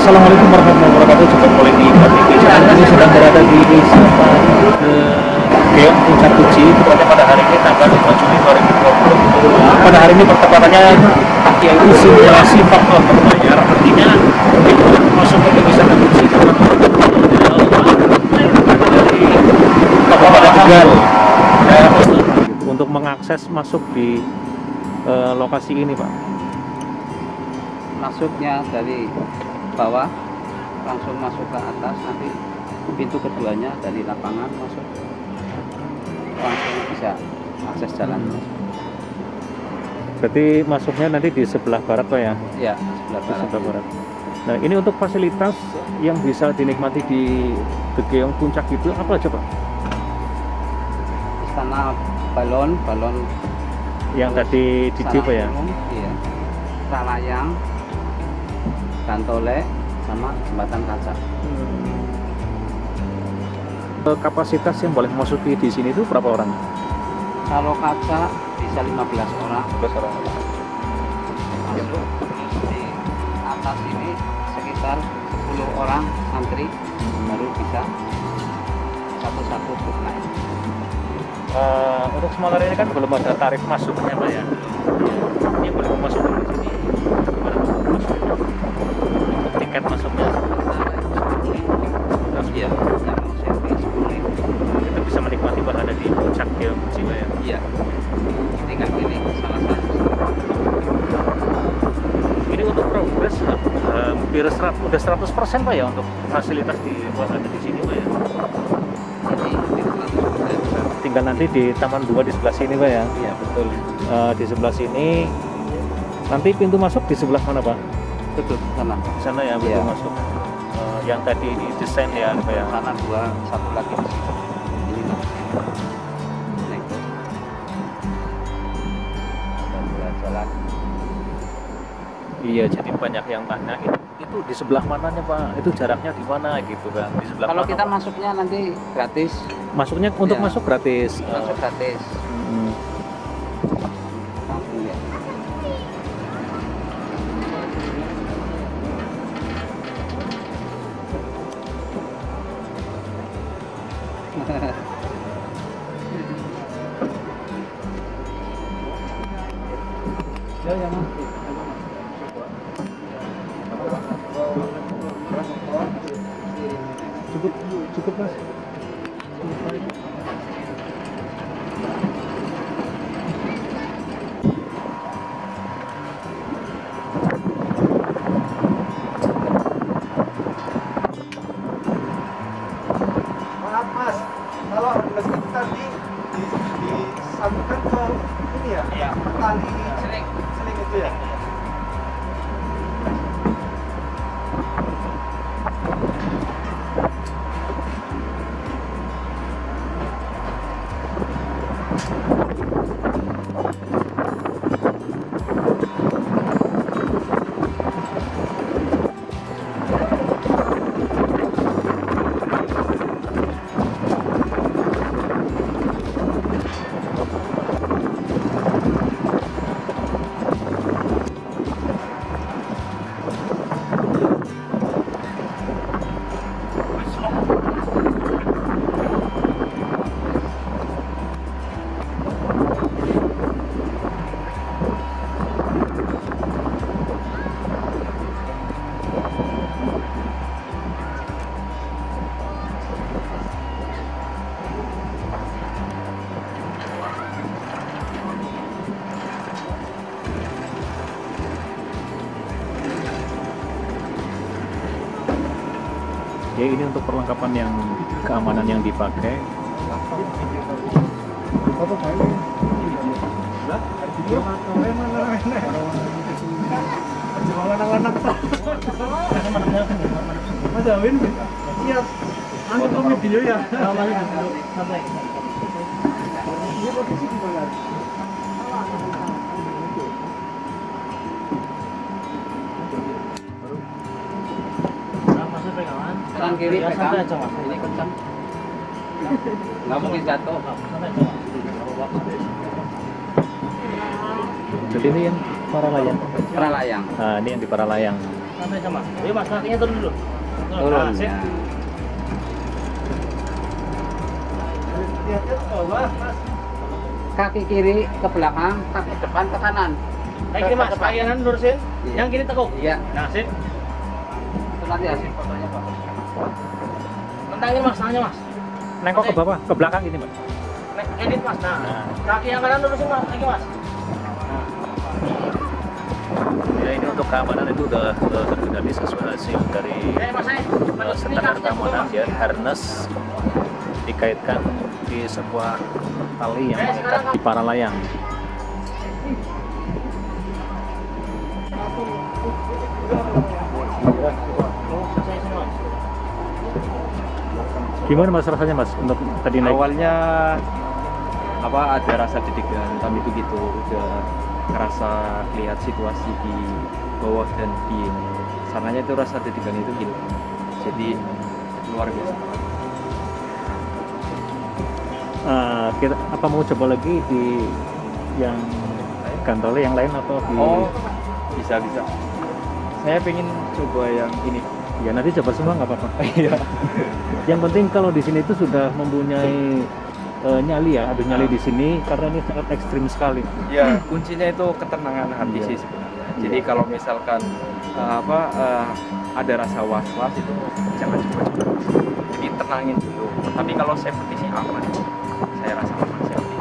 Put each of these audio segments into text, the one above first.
Assalamualaikum warahmatullahi wabarakatuh. Jumpa kembali di KTP. Ini sedang berada di desa Keong Puncak Guci, tepatnya pada hari ini tanggal 5 Juli 2020. Pada hari ini pertemuannya yaitu simulasi faktor berbayar, artinya masuk ke wisata Guci dari Kabupaten Tegal untuk mengakses masuk di lokasi ini, Pak. Masuknya dari bawah langsung masuk ke atas, nanti pintu keduanya dari lapangan masuk langsung bisa akses jalan. Berarti masuknya nanti di sebelah barat, Pak, ya? Ya, Di sebelah barat. Nah, ini untuk fasilitas yang bisa dinikmati di Keong Puncak itu apa aja, Pak? Di sana balon Yang tadi di Pak, ya? Iya. Ralayang, gantole, sama jembatan kaca. Kapasitas yang boleh memasuki di sini itu berapa orang? Kalau kaca bisa 15 orang. 15 orang. Masuk. Di atas ini sekitar 10 orang antri baru bisa satu-satu naik. Untuk semuanya ini kan belum ada tarif masuknya, Pak, ya? Ini boleh memasuki di sini. Gimana masuknya? Untuk tiket masuknya? Iya, yang mau servis 10.000. Kita bisa menikmati berada di Puncak Keong Guci, Pak, ya? Iya. Tinggal pilih salah satu. Ini untuk progres hampir udah 100%, Pak, ya, untuk fasilitas di ada di sini, Pak, ya? Jadi hampir 100%. Tinggal nanti di Taman 2 di sebelah sini, Pak, ya? Iya, betul. Di sebelah sini nanti pintu masuk di sebelah mana, Pak? Betul, sana. Di sana ya pintu Iya. masuk. Yang tadi di desain ya, Pak, ya? Sana 2, satu lagi di situ. Ini nih. Naik. Dan jalan. Iya, jadi banyak yang tanya itu di sebelah mananya, Pak? Itu jaraknya di mana gitu kan? Di sebelah Kalau mana, kita Pak? masuknya nanti gratis. Masuknya untuk Iya. masuk gratis. Masuk gratis. Hmm. Langsung ya. Cukup, Mas. Maaf Mas, kalau meski tadi disambungkan ke ini ya, Iya. tali Seling. seling itu ya. Ya, ini untuk perlengkapan yang keamanan yang dipakai. Mas Awin, iya. Anu kami video ya. Ini posisi di mana? Kanan kiri pegang. Ini kencang. Nggak mungkin jatuh. Jadi ini yang para layang. Pralayang. Nah, ini yang di para layang. santai sama. Ayo mas, kakinya turun dulu. Turun. Nah, sip. Ya. Lihat-lihat ke bawah, Mas. Kaki kiri ke belakang, kaki depan ke kanan. Kaki kiri mas, kaki kanan lurusin. Iya. Yang kiri tekuk. Iya. Nah, sip. Itu nanti hasil fotonya bagus. Tentangin mas, tangannya mas. Nengok ke bawah, ke belakang ini, Mbak. Edit mas, nah. Kaki yang kanan lurusin mas, lagi mas. Ya ini untuk keamanan itu udah terkendali sesuai hasil dari Mas, standar keamanan ya, harness dikaitkan di sebuah tali yang mengikat di para layang. Gimana mas rasanya mas untuk tadi naik? Awalnya ada rasa deg-degan, tapi begitu udah ngerasa lihat situasi di bawah dan di sananya itu rasa deg-degan itu hilang. Jadi luar biasa. Kita apa mau coba lagi di yang Gantole yang lain atau di? Oh, bisa. Saya pengen coba yang ini. Ya nanti coba semua nggak apa-apa. Iya. Yang penting kalau di sini itu sudah mempunyai nyali ya, ada nyali di sini karena ini sangat ekstrim sekali. Ya, kuncinya itu ketenangan hati sih sebenarnya. Jadi kalau misalkan ada rasa was-was itu jangan coba-coba. Jadi tenangin dulu. Tapi kalau safety sih aman. Saya rasa aman safety.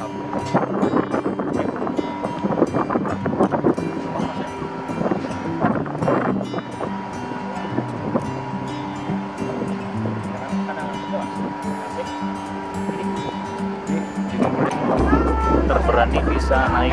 Terberani bisa naik.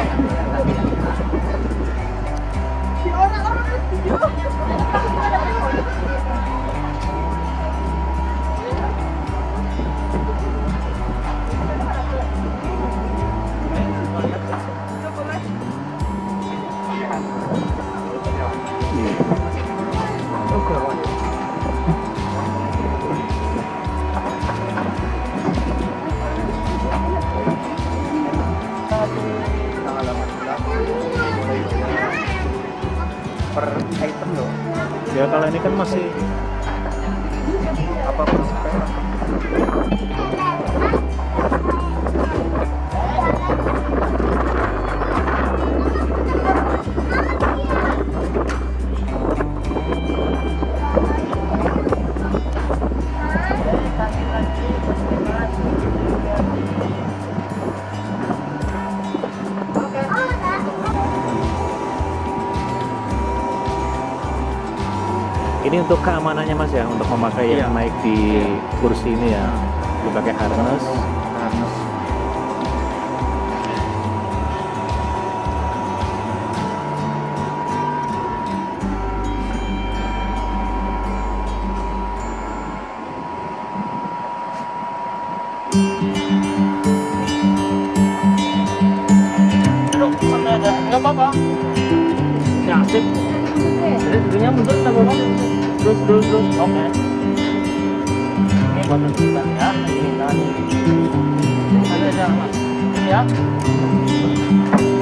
Per item loh. Ya kalau ini kan masih Apa per spare? ini untuk keamanannya mas ya, untuk memakai yang naik di kursi ini ya, dipakai harness. Nggak apa-apa. Ya, sip. Jadi dulunya mundur, nggak apa-apa. Terus. Oke. Ini buat kita ya. Ini tadi. Ada aja mas. Ini ya.